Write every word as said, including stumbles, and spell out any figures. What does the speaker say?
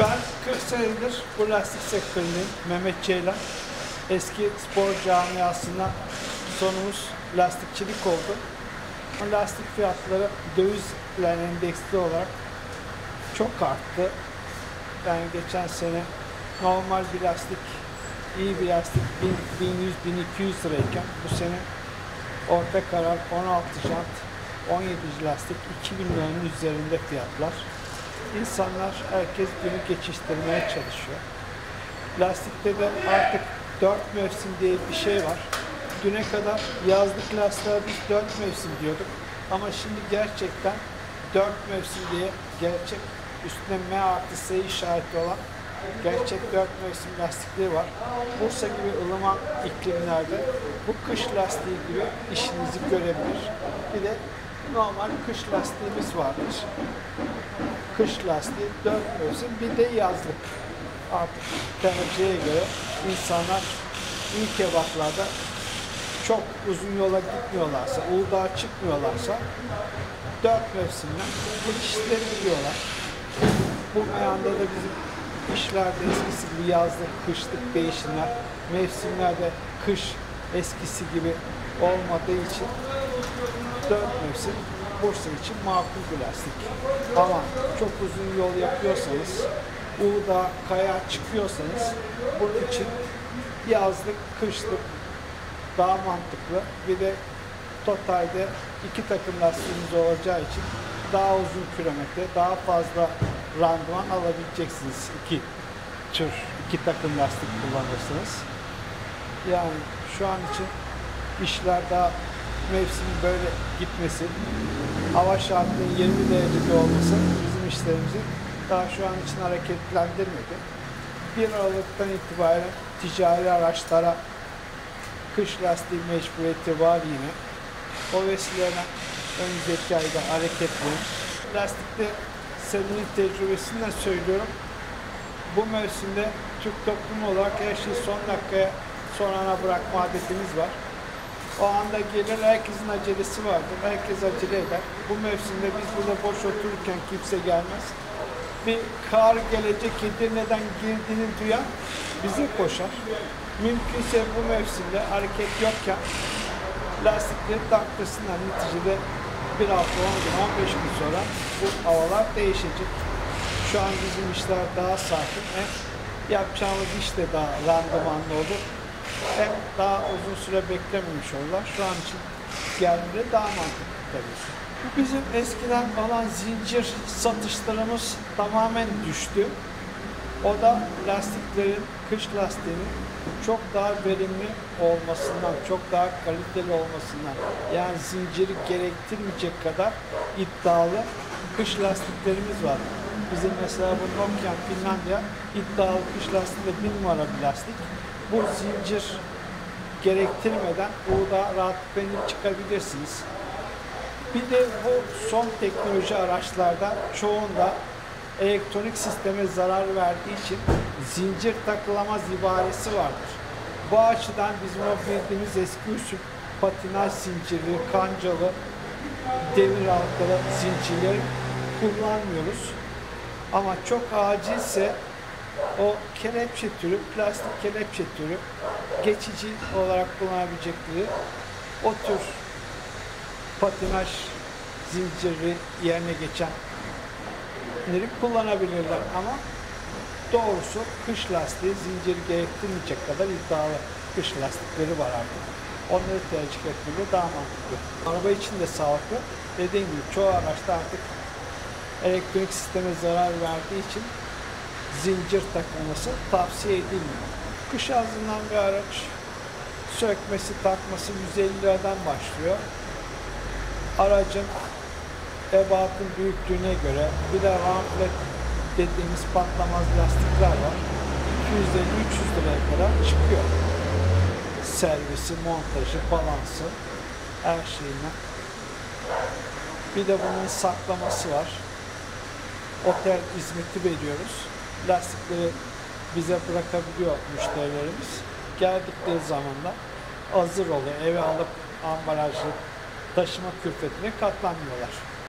Ben kırk senedir bu lastik sektöründeyim. Mehmet Ceylan. Eski spor camiasına sonumuz lastikçilik oldu. Bu lastik fiyatları dövizle endeksli olarak çok arttı. Yani geçen sene normal bir lastik, iyi bir lastik bin yüz bin iki yüz lirayken bu sene orta karar on altı jant, on yedi lastik iki bin liranın üzerinde fiyatlar. İnsanlar, herkes günü geçiştirmeye çalışıyor. Lastikte de artık dört mevsim diye bir şey var. Düne kadar yazlık lastiğe biz dört mevsim diyorduk. Ama şimdi gerçekten dört mevsim diye gerçek üstüne M artı S işareti olan gerçek dört mevsim lastikleri var. Bursa gibi ılıman iklimlerde bu kış lastiği gibi işinizi görebilir. Bir de normal kış lastiğimiz vardır. Kış lastiği dört mevsim, bir de yazlık. Artık tercihe göre insanlar ilk evaklarda çok uzun yola gitmiyorlarsa, Uludağ'a çıkmıyorlarsa dört mevsimden geçiştirebiliyorlar. Bu meyanda da bizim işlerde eskisi gibi yazlık, kışlık değişimler, mevsimlerde kış eskisi gibi olmadığı için dört mevsim Bursa için makul bir lastik. Ama çok uzun yol yapıyorsanız, Uludağ, Kaya çıkıyorsanız bunun için yazlık, kışlık daha mantıklı. Bir de totalde iki takım lastiğiniz olacağı için daha uzun kilometre, daha fazla randıman alabileceksiniz. İki tür, iki takım lastik kullanırsınız. Yani şu an için işler daha mevsimin böyle gitmesi, hava şartının yirmi derecede olması bizim işlerimizi daha şu an için hareketlendirmedi. bir Aralık'tan itibaren ticari araçlara kış lastiği mecburiyeti var yine. O vesileyle önümüzdeki ayda hareketliyim. Lastikte senin tecrübesinden söylüyorum. Bu mevsimde Türk toplumu olarak her şeyi son dakikaya, son ana bırakma adetimiz var. O anda gelir, herkesin acelesi vardır. Herkes acele eder. Bu mevsimde biz burada boş otururken kimse gelmez. Bir kar gelecek, Edirne'den girdiğini duyan bize koşar. Mümkünse bu mevsimde hareket yokken lastikleri taktırsınlar. Neticede bir hafta, on gün, on beş gün sonra bu havalar değişecek. Şu an bizim işler daha sakin. Hem yapacağımız iş de daha randımanlı olur. Hem daha uzun süre beklememiş olurlar. Şu an için gelmeleri daha mantıklı tabii. Bu bizim eskiden olan zincir satışlarımız tamamen düştü. O da lastiklerin, kış lastiğinin çok daha verimli olmasından, çok daha kaliteli olmasından, yani zinciri gerektirmeyecek kadar iddialı kış lastiklerimiz var. Bizim mesela bu Nokian Finlandia iddialı kış lastiği de bir numara bir lastik. Bu zincir gerektirmeden burada rahatlıkla inip çıkabilirsiniz. Bir de bu son teknoloji araçlarda çoğunda elektronik sisteme zarar verdiği için zincir takılamaz ibaresi vardır. Bu açıdan bizim o bildiğimiz eski usul patinaj zincirli, kancalı, demir halkalı zincirleri kullanmıyoruz. Ama çok acilse o kelepçe türü, plastik kelepçe türü geçici olarak kullanabilecekleri o tür patinaj zinciri yerine geçenleri kullanabilirler ama doğrusu kış lastiği zinciri gerektirmeyecek kadar iddialı kış lastikleri var artık. Onları tercih etmeleri daha mantıklı. Araba için de sağlıklı. Dediğim gibi çoğu araçta artık elektronik sisteme zarar verdiği için zincir takılması tavsiye edilmiyor. Kış ağzından bir araç sökmesi, takması yüz elli liradan başlıyor. Aracın ebatın büyüklüğüne göre bir de ramflet dediğimiz patlamaz lastikler var. iki yüz elli üç yüz liraya kadar çıkıyor. Servisi, montajı, balansı, her şeyine. Bir de bunun saklaması var. Otel hizmeti veriyoruz. Lastikleri bize bırakabiliyor müşterilerimiz. Geldikleri zaman da hazır oluyor. Eve alıp ambalajlı taşıma külfetine katlanmıyorlar.